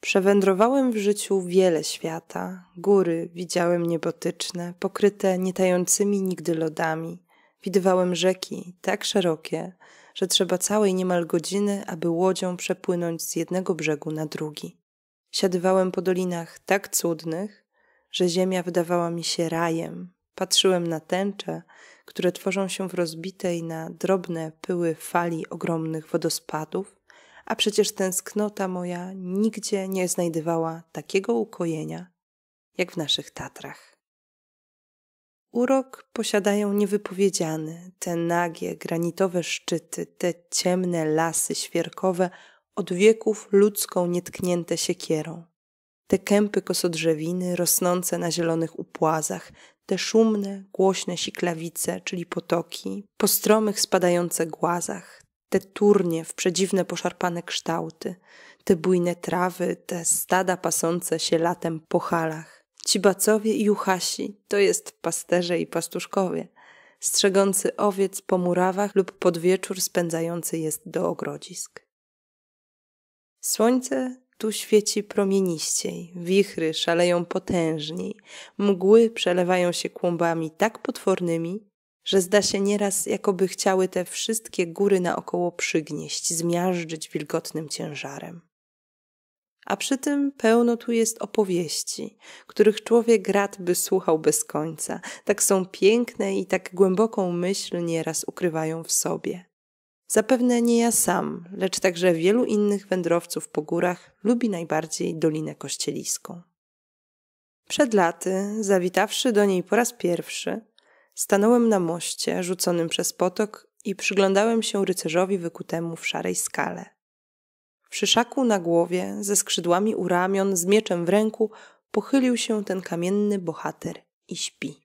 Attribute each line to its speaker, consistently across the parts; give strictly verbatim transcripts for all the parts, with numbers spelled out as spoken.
Speaker 1: Przewędrowałem w życiu wiele świata. Góry widziałem niebotyczne, pokryte nietającymi nigdy lodami. Widywałem rzeki tak szerokie, że trzeba całej niemal godziny, aby łodzią przepłynąć z jednego brzegu na drugi. Siadywałem po dolinach tak cudnych, że ziemia wydawała mi się rajem. Patrzyłem na tęcze, które tworzą się w rozbitej na drobne pyły fali ogromnych wodospadów, a przecież tęsknota moja nigdzie nie znajdowała takiego ukojenia, jak w naszych Tatrach. Urok posiadają niewypowiedziany, te nagie, granitowe szczyty, te ciemne lasy świerkowe, od wieków ludzką nietknięte siekierą. Te kępy kosodrzewiny rosnące na zielonych upłazach, te szumne, głośne siklawice, czyli potoki, po stromych spadające głazach, te turnie w przedziwne poszarpane kształty, te bujne trawy, te stada pasące się latem po halach. Ci bacowie i juchasi to jest pasterze i pastuszkowie, strzegący owiec po murawach lub pod wieczór spędzający jest do ogrodzisk. Słońce tu świeci promieniściej, wichry szaleją potężniej, mgły przelewają się kłąbami tak potwornymi, że zda się nieraz, jakoby chciały te wszystkie góry naokoło przygnieść, zmiażdżyć wilgotnym ciężarem. A przy tym pełno tu jest opowieści, których człowiek rad by słuchał bez końca, tak są piękne i tak głęboką myśl nieraz ukrywają w sobie. Zapewne nie ja sam, lecz także wielu innych wędrowców po górach lubi najbardziej Dolinę Kościeliską. Przed laty, zawitawszy do niej po raz pierwszy, stanąłem na moście rzuconym przez potok i przyglądałem się rycerzowi wykutemu w szarej skale. W szyszaku na głowie, ze skrzydłami u ramion, z mieczem w ręku, pochylił się ten kamienny bohater i śpi.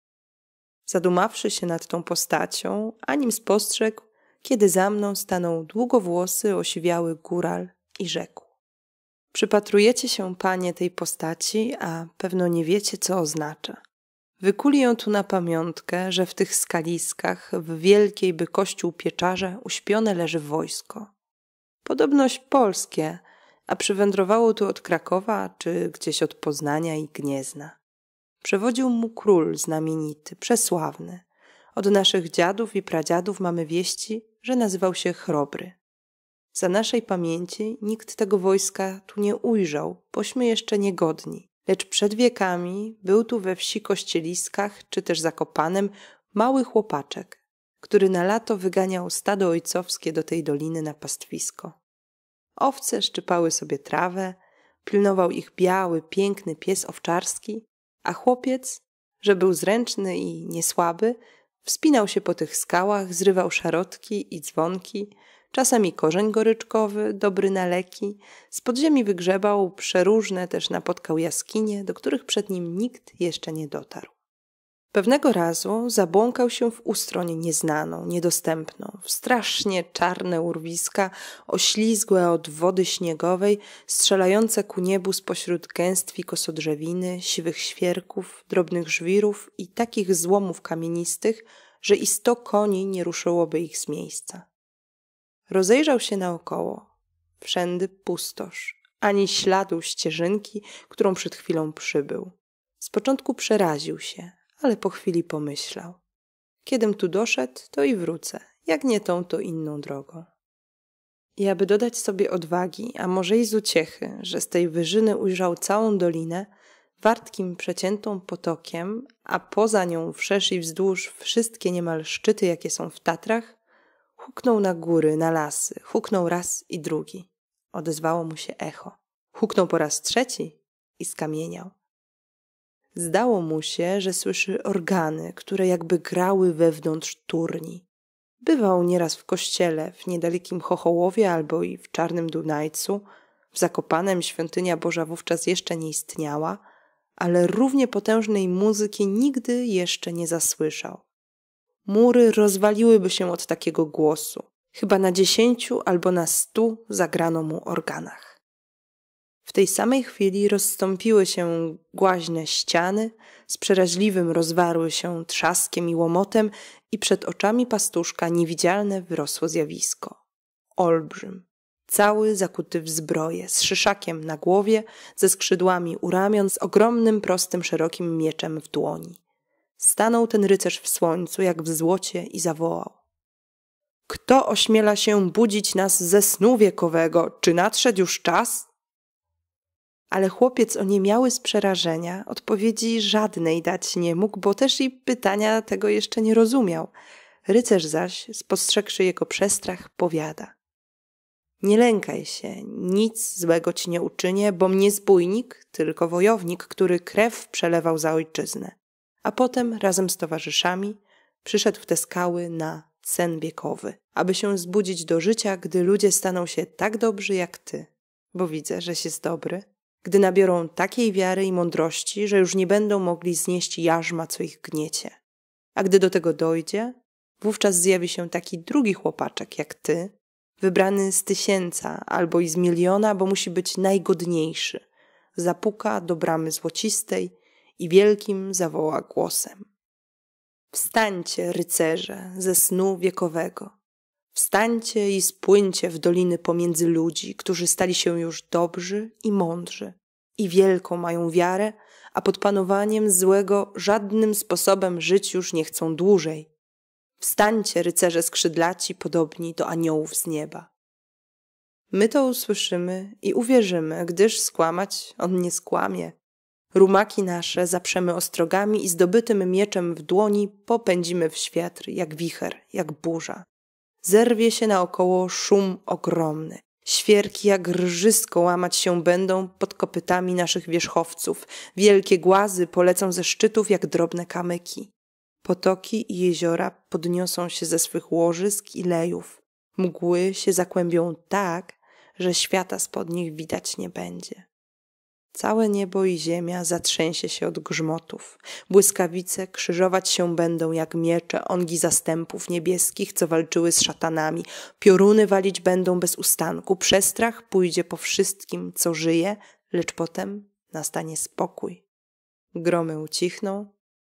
Speaker 1: Zadumawszy się nad tą postacią, anim spostrzegł, kiedy za mną stanął długowłosy, osiwiały góral i rzekł: przypatrujecie się, panie, tej postaci, a pewno nie wiecie, co oznacza. Wykuli ją tu na pamiątkę, że w tych skaliskach, w wielkiej by kościół pieczarze, uśpione leży wojsko. Podobność polskie, a przywędrowało tu od Krakowa, czy gdzieś od Poznania i Gniezna. Przewodził mu król znamienity, przesławny. Od naszych dziadów i pradziadów mamy wieści, że nazywał się Chrobry. Za naszej pamięci nikt tego wojska tu nie ujrzał, bośmy jeszcze niegodni. Lecz przed wiekami był tu we wsi Kościeliskach, czy też Zakopanem, mały chłopaczek, który na lato wyganiał stado ojcowskie do tej doliny na pastwisko. Owce szczypały sobie trawę, pilnował ich biały, piękny pies owczarski, a chłopiec, że był zręczny i niesłaby, wspinał się po tych skałach, zrywał szarotki i dzwonki, czasami korzeń goryczkowy, dobry na leki, z podziemi wygrzebał przeróżne, też napotkał jaskinie, do których przed nim nikt jeszcze nie dotarł. Pewnego razu zabłąkał się w ustroń nieznaną, niedostępną, w strasznie czarne urwiska, oślizgłe od wody śniegowej, strzelające ku niebu spośród gęstwi kosodrzewiny, siwych świerków, drobnych żwirów i takich złomów kamienistych, że i sto koni nie ruszyłoby ich z miejsca. Rozejrzał się naokoło. Wszędy pustosz, ani śladu ścieżynki, którą przed chwilą przybył. Z początku przeraził się, ale po chwili pomyślał: kiedym tu doszedł, to i wrócę, jak nie tą, to inną drogą. I aby dodać sobie odwagi, a może i z uciechy, że z tej wyżyny ujrzał całą dolinę, wartkim przeciętą potokiem, a poza nią wszerz i wzdłuż wszystkie niemal szczyty, jakie są w Tatrach, huknął na góry, na lasy, huknął raz i drugi. Odezwało mu się echo. Huknął po raz trzeci i skamieniał. Zdało mu się, że słyszy organy, które jakby grały wewnątrz turni. Bywał nieraz w kościele, w niedalekim Chochołowie albo i w Czarnym Dunajcu. W Zakopanem świątynia Boża wówczas jeszcze nie istniała, ale równie potężnej muzyki nigdy jeszcze nie zasłyszał. Mury rozwaliłyby się od takiego głosu. Chyba na dziesięciu albo na stu zagrano mu organach. W tej samej chwili rozstąpiły się głaźne ściany, z przeraźliwym rozwarły się trzaskiem i łomotem i przed oczami pastuszka niewidzialne wyrosło zjawisko. Olbrzym, cały zakuty w zbroję, z szyszakiem na głowie, ze skrzydłami u ramion, z ogromnym, prostym, szerokim mieczem w dłoni. Stanął ten rycerz w słońcu, jak w złocie, i zawołał: Kto ośmiela się budzić nas ze snu wiekowego? Czy nadszedł już czas? Ale chłopiec oniemiały z przerażenia odpowiedzi żadnej dać nie mógł, bo też i pytania tego jeszcze nie rozumiał. Rycerz zaś, spostrzegłszy jego przestrach, powiada: Nie lękaj się, nic złego ci nie uczynię, bom nie zbójnik, tylko wojownik, który krew przelewał za ojczyznę. A potem razem z towarzyszami przyszedł w te skały na sen wiekowy, aby się zbudzić do życia, gdy ludzie staną się tak dobrzy jak ty, bo widzę, żeś jest dobry, gdy nabiorą takiej wiary i mądrości, że już nie będą mogli znieść jarzma, co ich gniecie. A gdy do tego dojdzie, wówczas zjawi się taki drugi chłopaczek jak ty, wybrany z tysięca albo i z miliona, bo musi być najgodniejszy. Zapuka do bramy złocistej i wielkim zawoła głosem: Wstańcie, rycerze, ze snu wiekowego. Wstańcie i spłyńcie w doliny pomiędzy ludzi, którzy stali się już dobrzy i mądrzy i wielką mają wiarę, a pod panowaniem złego żadnym sposobem żyć już nie chcą dłużej. Wstańcie, rycerze skrzydlaci, podobni do aniołów z nieba. My to usłyszymy i uwierzymy, gdyż skłamać on nie skłamie. Rumaki nasze zaprzemy ostrogami i zdobytym mieczem w dłoni popędzimy w światr, jak wicher, jak burza. Zerwie się naokoło szum ogromny. Świerki jak rżysko łamać się będą pod kopytami naszych wierzchowców. Wielkie głazy polecą ze szczytów jak drobne kamyki. Potoki i jeziora podniosą się ze swych łożysk i lejów. Mgły się zakłębią tak, że świata spod nich widać nie będzie. Całe niebo i ziemia zatrzęsie się od grzmotów. Błyskawice krzyżować się będą jak miecze ongi zastępów niebieskich, co walczyły z szatanami. Pioruny walić będą bez ustanku. Przestrach pójdzie po wszystkim, co żyje, lecz potem nastanie spokój. Gromy ucichną,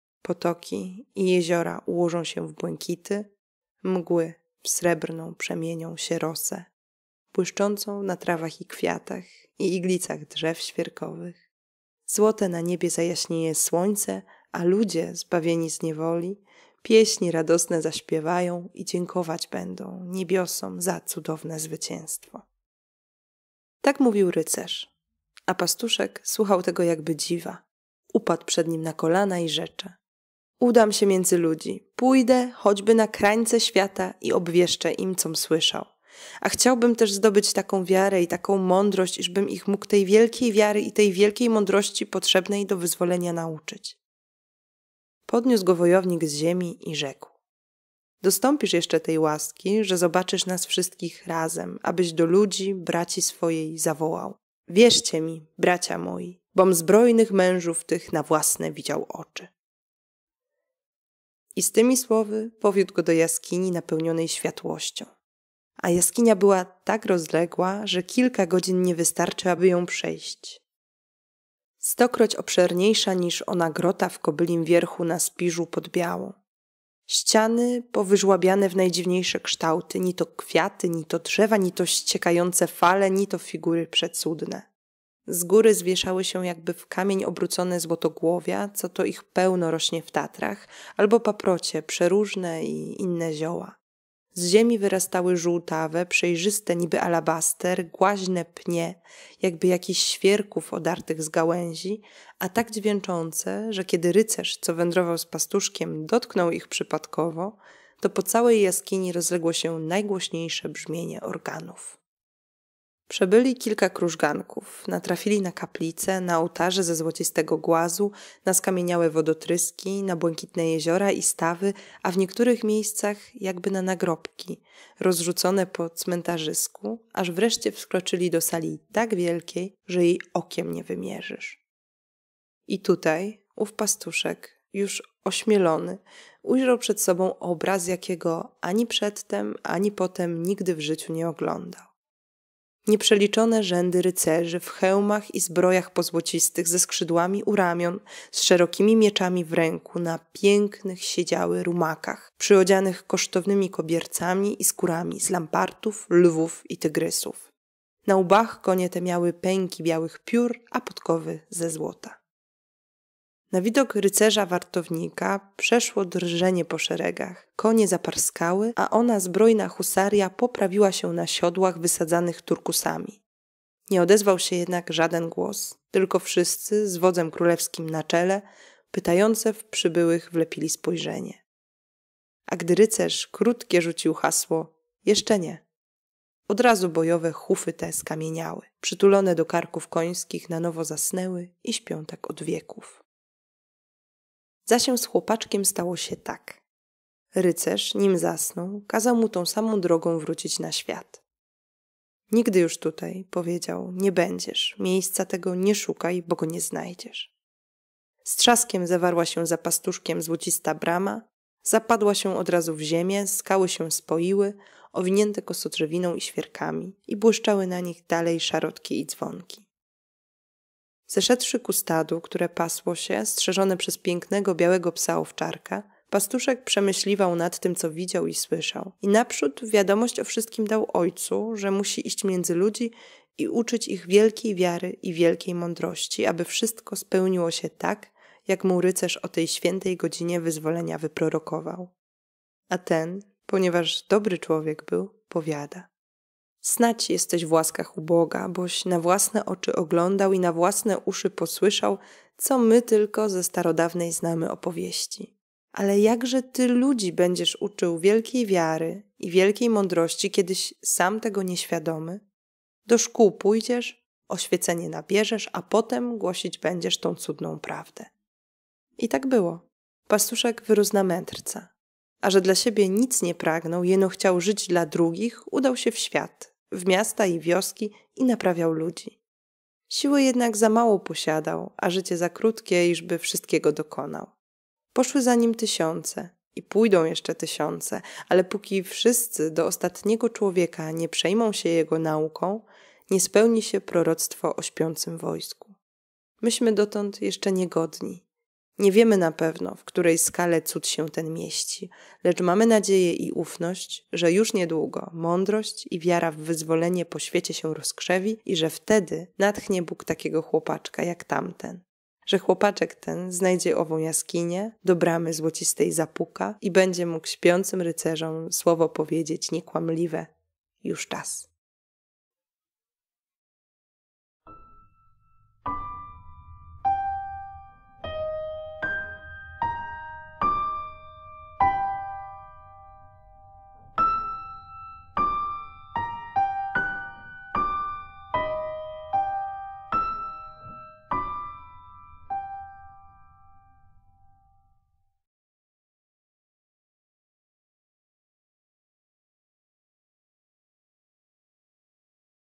Speaker 1: potoki i jeziora ułożą się w błękity, mgły w srebrną przemienią się rosę, błyszczącą na trawach i kwiatach i iglicach drzew świerkowych. Złote na niebie zajaśnieje słońce, a ludzie, zbawieni z niewoli, pieśni radosne zaśpiewają i dziękować będą niebiosom za cudowne zwycięstwo. Tak mówił rycerz, a pastuszek słuchał tego jakby dziwa. Upadł przed nim na kolana i rzecze: Udam się między ludzi, pójdę choćby na krańce świata i obwieszczę im, com słyszał. A chciałbym też zdobyć taką wiarę i taką mądrość, iżbym ich mógł tej wielkiej wiary i tej wielkiej mądrości potrzebnej do wyzwolenia nauczyć. Podniósł go wojownik z ziemi i rzekł: Dostąpisz jeszcze tej łaski, że zobaczysz nas wszystkich razem, abyś do ludzi, braci swojej, zawołał: Wierzcie mi, bracia moi, bom zbrojnych mężów tych na własne widział oczy. I z tymi słowy powiódł go do jaskini napełnionej światłością. A jaskinia była tak rozległa, że kilka godzin nie wystarczy, aby ją przejść. Stokroć obszerniejsza niż ona grota w Kobylim Wierchu na Spiżu pod Białą. Ściany powyżłabiane w najdziwniejsze kształty, ni to kwiaty, ni to drzewa, ni to ściekające fale, ni to figury przecudne. Z góry zwieszały się jakby w kamień obrócone złotogłowia, co to ich pełno rośnie w Tatrach, albo paprocie, przeróżne i inne zioła. Z ziemi wyrastały żółtawe, przejrzyste niby alabaster, głaźne pnie, jakby jakichś świerków odartych z gałęzi, a tak dźwięczące, że kiedy rycerz, co wędrował z pastuszkiem, dotknął ich przypadkowo, to po całej jaskini rozległo się najgłośniejsze brzmienie organów. Przebyli kilka krużganków, natrafili na kaplice, na ołtarze ze złocistego głazu, na skamieniałe wodotryski, na błękitne jeziora i stawy, a w niektórych miejscach jakby na nagrobki, rozrzucone po cmentarzysku, aż wreszcie wkroczyli do sali tak wielkiej, że jej okiem nie wymierzysz. I tutaj ów pastuszek, już ośmielony, ujrzał przed sobą obraz, jakiego ani przedtem, ani potem nigdy w życiu nie oglądał. Nieprzeliczone rzędy rycerzy w hełmach i zbrojach pozłocistych ze skrzydłami u ramion, z szerokimi mieczami w ręku na pięknych siedziały rumakach, przyodzianych kosztownymi kobiercami i skórami z lampartów, lwów i tygrysów. Na łbach konie te miały pęki białych piór, a podkowy ze złota. Na widok rycerza wartownika przeszło drżenie po szeregach. Konie zaparskały, a ona, zbrojna husaria, poprawiła się na siodłach wysadzanych turkusami. Nie odezwał się jednak żaden głos, tylko wszyscy, z wodzem królewskim na czele, pytające w przybyłych wlepili spojrzenie. A gdy rycerz krótkie rzucił hasło, jeszcze nie. Od razu bojowe hufy te skamieniały, przytulone do karków końskich na nowo zasnęły i śpią tak od wieków. Zaś z chłopaczkiem stało się tak. Rycerz, nim zasnął, kazał mu tą samą drogą wrócić na świat. Nigdy już tutaj, powiedział, nie będziesz, miejsca tego nie szukaj, bo go nie znajdziesz. Z trzaskiem zawarła się za pastuszkiem złocista brama, zapadła się od razu w ziemię, skały się spoiły, owinięte kosodrzewiną i świerkami i błyszczały na nich dalej szarotki i dzwonki. Zeszedłszy ku stadu, które pasło się, strzeżone przez pięknego białego psa owczarka, pastuszek przemyśliwał nad tym, co widział i słyszał. I naprzód wiadomość o wszystkim dał ojcu, że musi iść między ludzi i uczyć ich wielkiej wiary i wielkiej mądrości, aby wszystko spełniło się tak, jak mu rycerz o tej świętej godzinie wyzwolenia wyprorokował. A ten, ponieważ dobry człowiek był, powiada: snać jesteś w łaskach u Boga, boś na własne oczy oglądał i na własne uszy posłyszał, co my tylko ze starodawnej znamy opowieści. Ale jakże ty ludzi będziesz uczył wielkiej wiary i wielkiej mądrości, kiedyś sam tego nieświadomy? Do szkół pójdziesz, oświecenie nabierzesz, a potem głosić będziesz tą cudną prawdę. I tak było. Pastuszek wyrósł na mędrca. A że dla siebie nic nie pragnął, jeno chciał żyć dla drugich, udał się w świat, w miasta i wioski i naprawiał ludzi. Siły jednak za mało posiadał, a życie za krótkie, iżby wszystkiego dokonał. Poszły za nim tysiące i pójdą jeszcze tysiące, ale póki wszyscy do ostatniego człowieka nie przejmą się jego nauką, nie spełni się proroctwo o śpiącym wojsku. Myśmy dotąd jeszcze niegodni. Nie wiemy na pewno, w której skale cud się ten mieści, lecz mamy nadzieję i ufność, że już niedługo mądrość i wiara w wyzwolenie po świecie się rozkrzewi i że wtedy natchnie Bóg takiego chłopaczka jak tamten. Że chłopaczek ten znajdzie ową jaskinię, do bramy złocistej zapuka i będzie mógł śpiącym rycerzom słowo powiedzieć niekłamliwe: już czas.